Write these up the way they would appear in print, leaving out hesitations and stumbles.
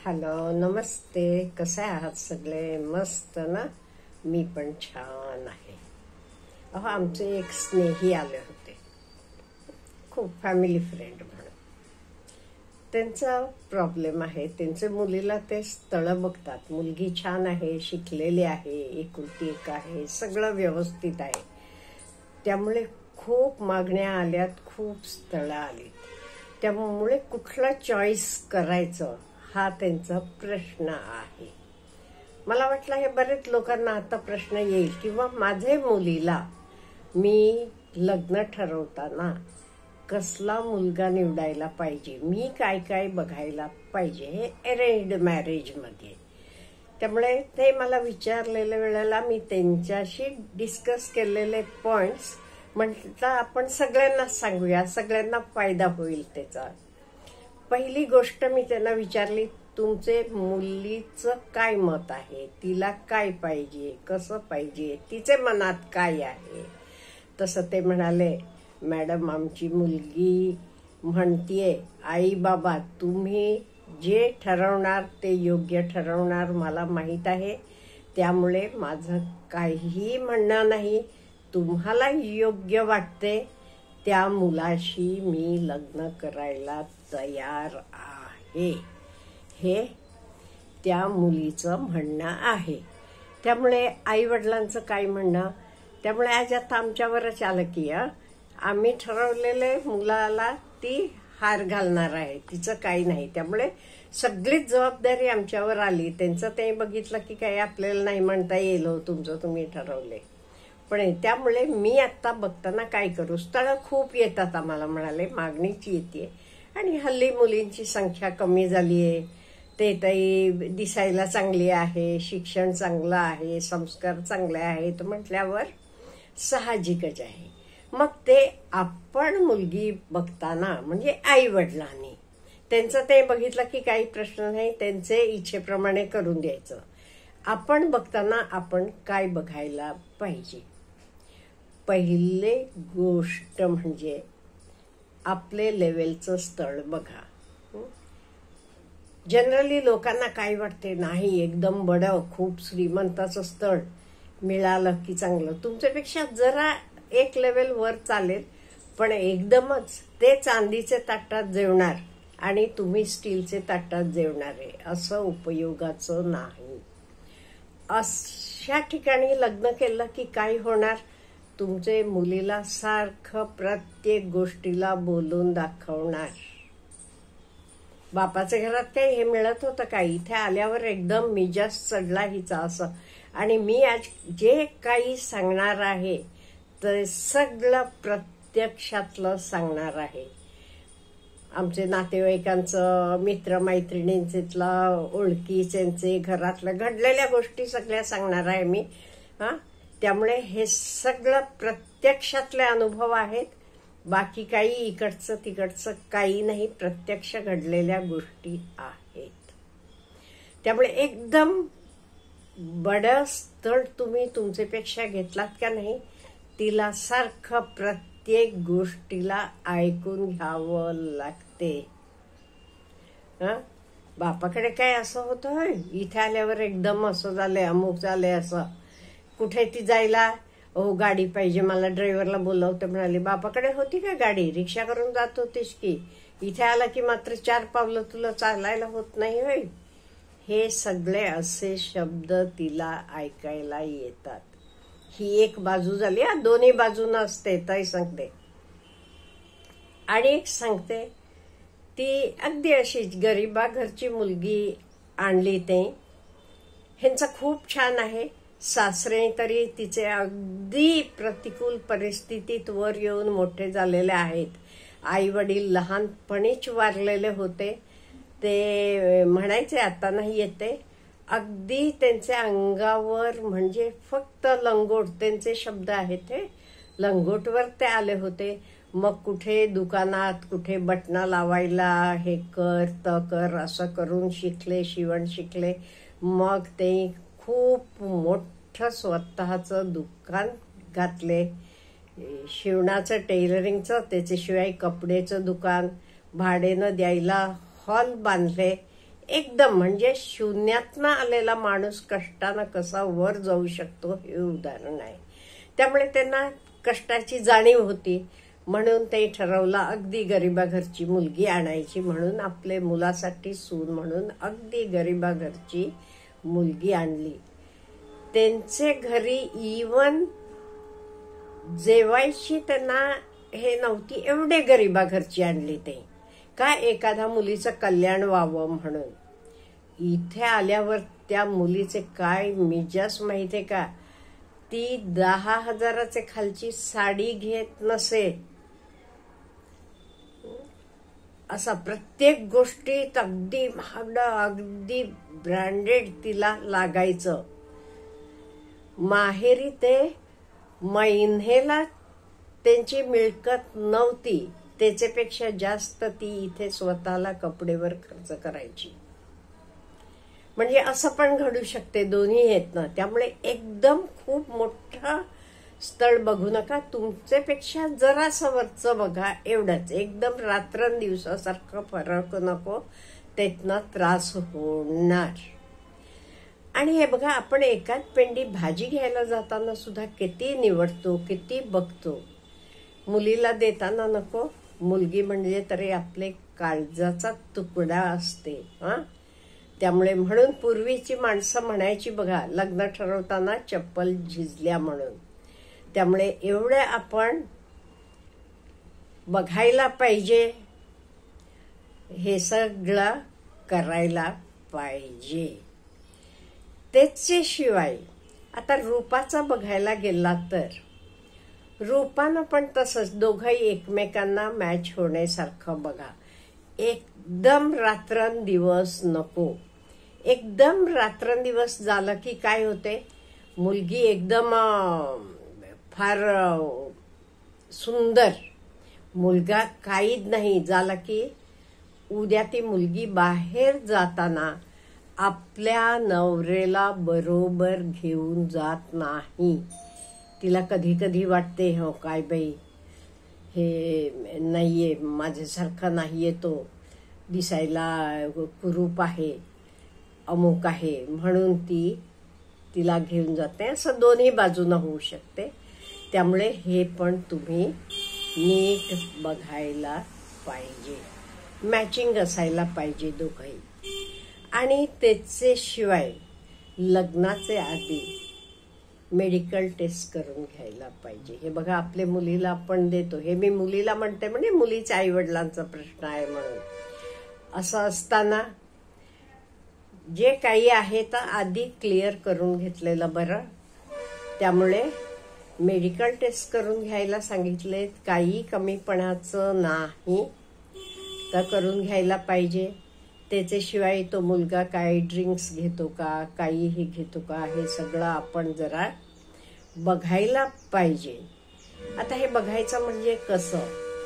Hello, नमस्ते. कसे आहात सगळे? मस्त ना? मी पण छान आहे. आमचे एक स्नेही आले होते, खूप फॅमिली फ्रेंड म्हणून. त्यांचा प्रॉब्लेम आहे, त्यांच्या मुलीला ते स्थळ बघतात. मुलगी छान आहे, शिकलेली आहे, एकुलती एक आहे, सगळं व्यवस्थित आहे. त्यामुळे खूप मागण्या आल्यात, खूप स्थळं आली. त्यामुळे कुठला चॉईस करायचं हा त्यांचा प्रश्न आहे. मला वाटलं हे बरेच लोकांना आता प्रश्न येईल, किंवा माझे मुलीला मी लग्न ठरवताना कसला मुलगा निवडायला पाहिजे, मी काय काय बघायला पाहिजे हे अरेंज्ड मॅरेज मध्ये. त्यामुळे ते मला विचारलेल्या वेळेला मी त्यांच्याशी डिस्कस केलेले पॉइंट्स म्हटलं आपण सगळ्यांना सांगूया, सगळ्यांना फायदा होईल त्याचा. पहिली गोष्ट मी त्यांना विचारली, तुमचे मुलीचं काय मत आहे, तिला काय पाहिजे, कसं पाहिजे, तिचे मनात काय आहे. तसं ते म्हणाले, मॅडम आमची मुलगी म्हणतीये आई बाबा तुम्ही जे ठरवणार ते योग्य ठरवणार मला माहित आहे, त्यामुळे माझं काहीही म्हणणं नाही. तुम्हाला योग्य वाटते त्या मुलाशी मी लग्न करायला तयार आहे, हे त्या मुलीचं म्हणणं आहे. त्यामुळे आई वडिलांचं काय म्हणणं, त्यामुळे आज आता आमच्यावरच आलं की आम्ही ठरवलेले मुलाला ती हार घालणार आहे, तिचं काही नाही. त्यामुळे सगळीच जबाबदारी आमच्यावर आली. त्यांचं ते बघितलं की काही आपल्याला नाही म्हणता येईल, तुमचं तुम्ही ठरवले. पण त्यामुळे मी आता बघताना काय करू, स्थळं खूप येतात आम्हाला, म्हणाले मागणीची येते. आणि हल्ली मुलींची संख्या कमी झाली आहे. ते ताई दिसायला चांगली आहे, शिक्षण चांगलं आहे, संस्कार चांगले आहेत म्हटल्यावर साहजिकच आहे. मग ते आपण मुलगी बघताना म्हणजे आई वडिलांनी त्यांचं ते बघितलं की काही प्रश्न नाही, त्यांचे इच्छेप्रमाणे करून द्यायचं. आपण बघताना आपण काय बघायला पाहिजे. पहिले गोष्ट म्हणजे आपले लेवलचं स्थळ बघा. जनरली लोकांना काय वाटते, नाही एकदम बडं खूप श्रीमंताचं स्थळ मिळालं की चांगलं. तुमच्यापेक्षा जरा एक लेवल वर चालेल, पण एकदमच ते चांदीचे ताटात जेवणार आणि तुम्ही स्टीलचे ताटात जेवणार आहे असं उपयोगाचं नाही. अशा ठिकाणी लग्न केलं की काय होणार, तुमचे मुलीला सारखं प्रत्येक गोष्टीला बोलून दाखवणार. बापाच्या घरात काही हे मिळत होतं का, इथे आल्यावर एकदम मिजाज चढला हिचा असं. आणि मी आज जे काही सांगणार आहे ते सगळं प्रत्यक्षातलं सांगणार आहे. आमचे नातेवाईकांचं, मित्रमैत्रिणींचेतला, ओळखीचे, घरातल्या घडलेल्या गोष्टी सगळ्या सांगणार आहे मी. त्यामुळे हे सगळं प्रत्यक्षातले अनुभव आहेत. बाकी काही इकडचं तिकडचं काही नाही, प्रत्यक्ष घडलेल्या गोष्टी आहेत. त्यामुळे एकदम बडं स्थळ तुम्ही तुमच्यापेक्षा घेतलात का नाही, तिला सारखं प्रत्येक गोष्टीला ऐकून घ्यावं लागते. बापाकडे काय असं होतं, इथे आल्यावर एकदम असं झालंय, अमुक झालंय असं. कुठे ती जायला, गाडी पाहिजे मला, ड्रायव्हरला बोलवते म्हणाली. बापाकडे होती का गाडी, रिक्षा करून जात होतीस की, इथे आला की मात्र 4 पावलं तुला चालायला होत नाही होय. हे सगळे असे शब्द तिला ऐकायला येतात. ही एक बाजू झाली, दोन्ही बाजून असते ताई सांगते. आणि एक सांगते, ती अगदी अशीच गरिबा घरची मुलगी आणली. ते ह्यांचं खूप छान आहे. सासरे तरी तिचे अगदी प्रतिकूल परिस्थितीत वर येऊन मोठे झालेले आहेत. आई वडील लहानपणीच वारलेले होते. ते म्हणायचे, आता नाही येते. अगदी त्यांच्या अंगावर म्हणजे फक्त लंगोट, त्यांचे शब्द आहेत ते, लंगोटवर ते आले होते. मग कुठे दुकानात, कुठे बटणं लावायला हे कर त कर असं करून शिकले, शिवण शिकले. मग ते खूप मोठं स्वतःचं दुकान घातले, शिवणाचं, टेलरिंगचं, त्याच्याशिवाय कपड्याचं दुकान, भाड्यानं द्यायला हॉल बांधले. एकदम म्हणजे शून्यातनं आलेला माणूस कष्टानं कसा वर जाऊ शकतो हे उदाहरण आहे. त्यामुळे त्यांना कष्टाची जाणीव होती, म्हणून ते ठरवलं अगदी गरिबा घरची मुलगी आणायची. म्हणून आपले मुलासाठी सून म्हणून अगदी गरिबा घरची मुलगी आणली. त्यांचे घरी इवन जेवायची त्यांना हे नव्हती, एवढे गरिबा घरची आणली ते, का एखाद्या मुलीचं कल्याण व्हावं म्हणून. इथे आल्यावर त्या मुलीचे काय मिजाज माहितीये का, ती 10,000 खालची साडी घेत नसे. असा प्रत्येक गोष्टीत अगदी महागडं अगदी ब्रँडेड तिला लागायचं. माहेरी ते महिन्याला त्यांची मिळकत नव्हती, त्याच्यापेक्षा जास्त ती इथे स्वतःला कपडेवर खर्च करायची. म्हणजे असं पण घडू शकते, दोन्ही आहेत ना. त्यामुळे एकदम खूप मोठं स्थळ बघू नका, तुमच्यापेक्षा जरासं वरचं बघा, एवढंच. एकदम रात्रंदिवसासारखं फरक नको, त्यातनं त्रास होणार. आणि हे बघा, आपण एकाच पेंडी भाजी घ्यायला जाताना सुद्धा किती निवडतो, किती बघतो. मुलीला देताना नको, मुलगी म्हणजे तरी आपले काळजाचा तुकडा असते. त्यामुळे म्हणून पूर्वीची माणसं म्हणायची बघा, लग्न ठरवताना चप्पल झिजल्या म्हणून. त्यामुळे एवढं आपण बघायला पाहिजे, हे सगळं करायला पाहिजे. त्याच्याशिवाय आता रूपाचं बघायला गेला तर रूपानं पण तसंच, दोघंही एकमेकांना मॅच होण्यासारखं बघा. एकदम रात्रंदिवस नको. एकदम रात्रंदिवस झालं की काय होते, मुलगी एकदम फार सुंदर, मुलगा काहीच नाही झाला की उद्या ती मुलगी बाहेर जाताना आपल्या नवऱ्याला बरोबर घेऊन जात नाही. तिला कधी कधी वाटते, हो काय बाई, हे नाहीये माझ्यासारखा नाहीये, तो दिसायला कुरूप आहे, अमुक आहे, म्हणून ती तिला घेऊन जाते. असं दोन्ही बाजूनं होऊ शकते. त्यामुळे हे पण तुम्ही नीट बघायला पाहिजे, मॅचिंग असायला पाहिजे दोघंही. आणि त्याच्याशिवाय लग्नाचे आधी मेडिकल टेस्ट करून घ्यायला पाहिजे. हे बघा, आपल्या मुलीला आपण देतो, हे मी मुलीला म्हणते म्हणजे मुलीच्या आईवडिलांचा प्रश्न आहे म्हणून. असं असताना जे काही आहे तर आधी क्लिअर करून घेतलेलं बरं. त्यामुळे मेडिकल टेस्ट करून घ्यायला सांगितले, काही कमीपणाचं नाही तर करून घ्यायला पाहिजे. त्याच्याशिवाय तो मुलगा काही ड्रिंक्स घेतो का, काहीही घेतो का, हे सगळं आपण जरा बघायला पाहिजे. आता हे बघायचं म्हणजे कसं,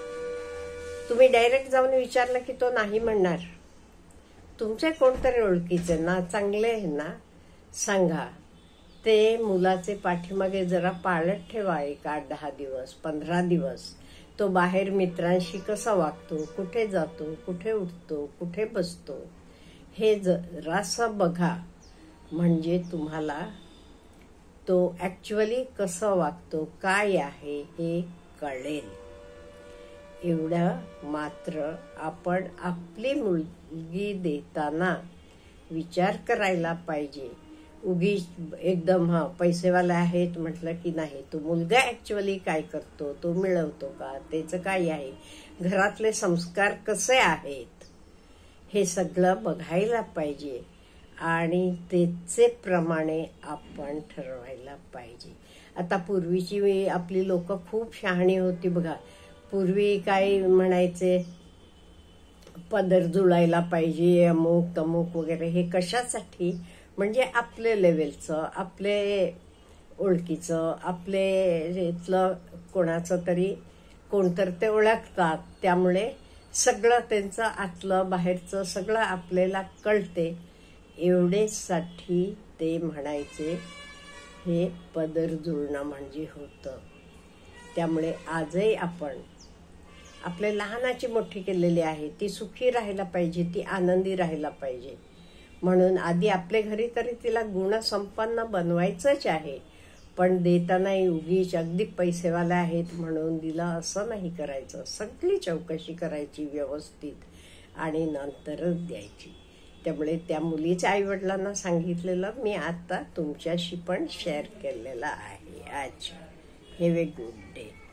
तुम्ही डायरेक्ट जाऊन विचारलं की तो नाही म्हणणार. तुमचे कोणतरी ओळखीचे ना, चांगले आहे ना, सांगा. ते मुलाचे पाठीमागे जरा पाळत ठेवा, 1 8-10 दिवस 15 दिवस. तो बाहेर मित्रांशी कसा वागतो, कुठे जातो, कुठे उठतो, कुठे बसतो, हे जरासं बघा. म्हणजे तुम्हाला तो ऍक्च्युअली कसं वागतो, काय आहे हे कळेल. एवढं मात्र आपण आपली मुलगी देताना विचार करायला पाहिजे. उगीच एकदम पैसेवाले आहेत म्हटलं की नाही, तो मुलगा ऍक्च्युअली काय करतो, तो मिळवतो का, त्याचं काय आहे, घरातले संस्कार कसे आहेत, हे सगळं बघायला पाहिजे. आणि त्याचे प्रमाणे आपण ठरवायला पाहिजे. आता पूर्वीची आपली लोक खूप शहाणी होती बघा. पूर्वी काय म्हणायचे, पदर जुळायला पाहिजे, अमुक तमुक वगैरे. हे कशासाठी, म्हणजे आपले लेवलचं, आपले ओळखीचं, आपले इथलं कोणाचं तरी कोणतर ते ओळखतात. त्यामुळे सगळं त्यांचं आतलं बाहेरचं सगळं आपल्याला कळते. एवढेसाठी ते म्हणायचे हे पदर जुळणं म्हणजे होतं. त्यामुळे आजही आपण आपले लहानाची मोठी केलेली आहे, ती सुखी राहायला पाहिजे, ती आनंदी राहायला पाहिजे. म्हणून आधी आपल्या घरी तरी तिला गुणसंपन्न बनवायचंच आहे. पण देताना उगीच अगदी पैसेवाले आहेत म्हणून दिलं असं नाही करायचं. सगळी चौकशी करायची व्यवस्थित आणि नंतरच द्यायची. त्यामुळे त्या मुलीच्या आईवडिलांना सांगितलेलं मी आता तुमच्याशी पण शेअर केलेलं आहे. अच्छा, हॅव ए गुड डे.